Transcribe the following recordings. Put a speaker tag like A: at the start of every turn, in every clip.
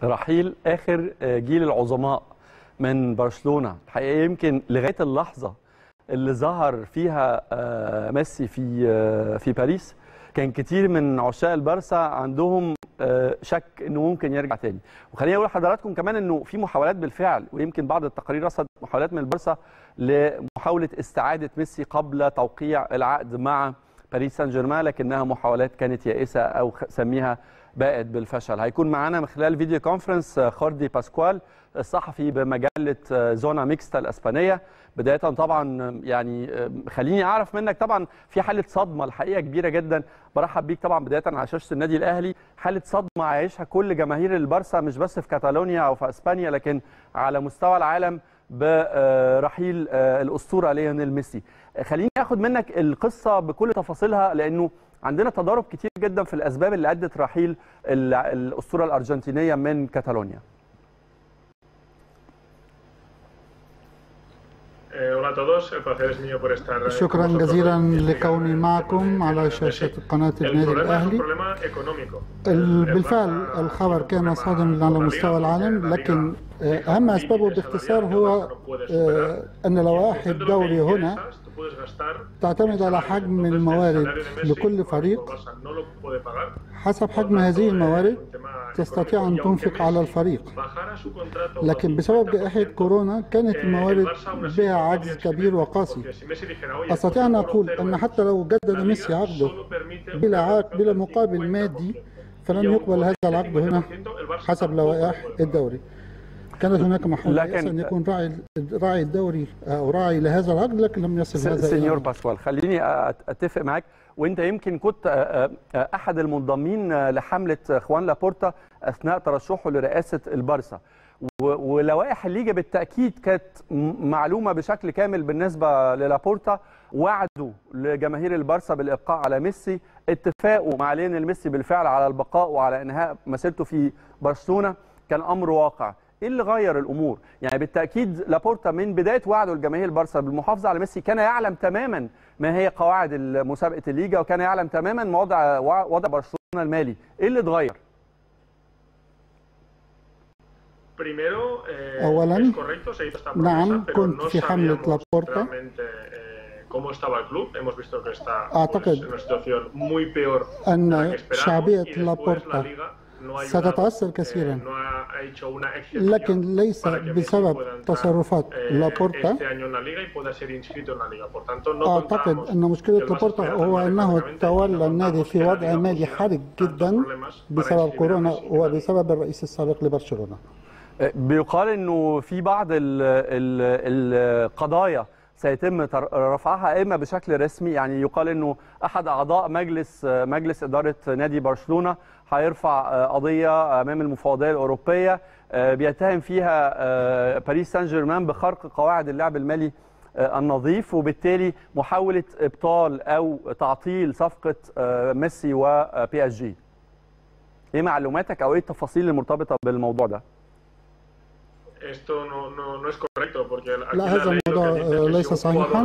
A: رحيل آخر جيل العظماء من برشلونة الحقيقة، يمكن لغاية اللحظة اللي ظهر فيها ميسي في باريس كان كتير من عشاق البارسا عندهم شك انه ممكن يرجع تاني. وخليني اقول لحضراتكم كمان انه في محاولات بالفعل، ويمكن بعض التقارير رصدت محاولات من البارسا لمحاوله استعاده ميسي قبل توقيع العقد مع باريس سان جيرمان، لكنها محاولات كانت يائسه او سميها باءت بالفشل. هيكون معانا من خلال فيديو كونفرنس خوردي باسكوال، الصحفي بمجله زونا ميكستا الاسبانيه. بدايه طبعا يعني خليني اعرف منك، طبعا في حاله صدمه الحقيقه كبيره جدا، برحب بيك طبعا بدايه على شاشه النادي الاهلي. حاله صدمه عايشها كل جماهير البارسا مش بس في كاتالونيا او في اسبانيا لكن على مستوى العالم برحيل الاسطوره ليونيل ميسي. خليني اخد منك القصه بكل تفاصيلها، لانه عندنا تضارب كتير جدا في الاسباب اللي ادت رحيل الاسطوره الارجنتينيه من كاتالونيا.
B: شكرا جزيلا لكوني معكم على شاشة قناة النادي الأهلي. بالفعل الخبر كان صادم على مستوى العالم، لكن أهم أسبابه باختصار هو أن لوائح الدوري هنا تعتمد على حجم الموارد لكل فريق. حسب حجم هذه الموارد تستطيع أن تنفق على الفريق، لكن بسبب جائحة كورونا كانت الموارد بها عجز كبير وقاسي. أستطيع أن أقول أن حتى لو جدد ميسي عقده بلا مقابل مادي فلن يقبل هذا العقد هنا حسب لوائح الدوري. كانت هناك محاولة أن يكون راعي الدوري أو راعي لهذا العقد، لكن لم يصل هذا.
A: سينيور باسكوال، خليني أتفق معك، وأنت يمكن كنت أحد المنضمين لحملة خوان لابورتا أثناء ترشحه لرئاسة البارسا، ولوائح الليجا بالتأكيد كانت معلومة بشكل كامل بالنسبة للابورتا. وعدوا لجماهير البارسا بالإبقاء على ميسي، اتفاقوا مع ليونيل ميسي بالفعل على البقاء وعلى إنهاء مسيرته في برشلونة. كان أمر واقع. ايه اللي غير الامور؟ يعني بالتاكيد لابورتا من بدايه وعده لجماهير البارسا بالمحافظه على ميسي كان يعلم تماما ما هي قواعد مسابقه الليجا، وكان يعلم تماما وضع برشلونه المالي. ايه اللي اتغير؟
B: اولا نعم، كنت في حمله لابورتا. اعتقد ان شعبيه لابورتا ستتأثر كثيرا، لكن ليس بسبب تصرفات لابورتا. أعتقد أن مشكلة لابورتا هو أنه تولى النادي في وضع مالي حرج جدا بسبب كورونا وبسبب الرئيس السابق لبرشلونة.
A: بيقال أنه في بعض القضايا سيتم رفعها إما بشكل رسمي، يعني يقال أنه أحد أعضاء مجلس إدارة نادي برشلونة هيرفع قضية أمام المفوضية الأوروبية بيتهم فيها باريس سان جيرمان بخرق قواعد اللعب المالي النظيف، وبالتالي محاولة إبطال أو تعطيل صفقة ميسي وبي اس جي. إيه معلوماتك أو إيه التفاصيل المرتبطة بالموضوع ده؟
B: لا، هذا الموضوع ليس صحيحا.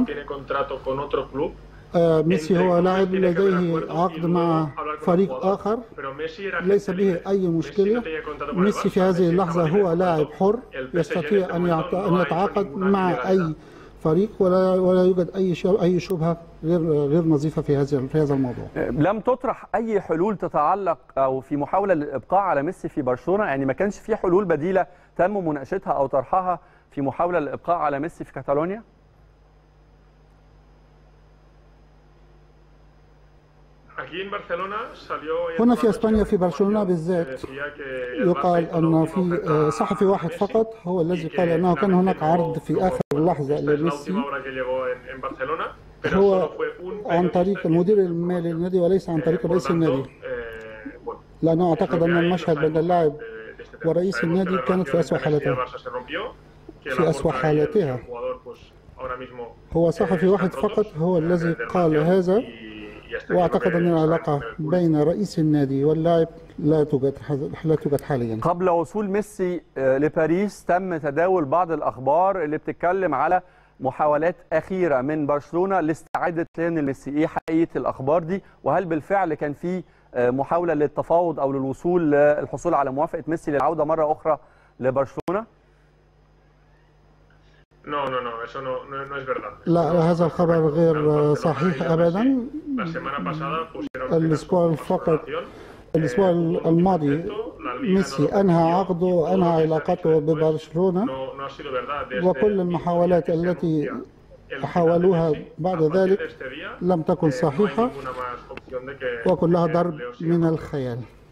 B: ميسي هو لاعب لديه عقد مع فريق آخر، ليس به أي مشكلة. ميسي في هذه اللحظة هو لاعب حر، يستطيع أن يتعاقد مع أي فريق، ولا يوجد أي شبهة غير نظيفة في هذا الموضوع.
A: لم تطرح أي حلول تتعلق أو في محاولة للإبقاء على ميسي في برشلونة؟ يعني ما كانش في حلول بديلة تم مناقشتها أو طرحها في محاولة للإبقاء على ميسي في كاتالونيا؟
B: هنا في اسبانيا في برشلونة بالذات يقال ان في صحفي واحد فقط هو الذي قال انه كان هناك عرض في اخر لحظة لميسي، هو عن طريق المدير المالي للنادي وليس عن طريق رئيس النادي، لانه اعتقد ان المشهد بين اللاعب ورئيس النادي كانت في أسوأ حالاتها. هو صحفي واحد فقط هو الذي قال هذا، واعتقد ان العلاقه بين رئيس النادي واللاعب لا توجد حاليا.
A: قبل وصول ميسي لباريس تم تداول بعض الاخبار اللي بتتكلم على محاولات اخيره من برشلونه لاستعاده ليونيل ميسي. ايه حقيقه الاخبار دي؟ وهل بالفعل كان في محاوله للتفاوض او للوصول للحصول على موافقه ميسي للعوده مره اخرى لبرشلونه؟
B: لا، هذا الخبر غير صحيح ابدا. الاسبوع الماضي ميسي انهى عقده وانهى علاقته ببرشلونه، وكل المحاولات التي حاولوها بعد ذلك لم تكن صحيحه وكلها ضرب من الخيال.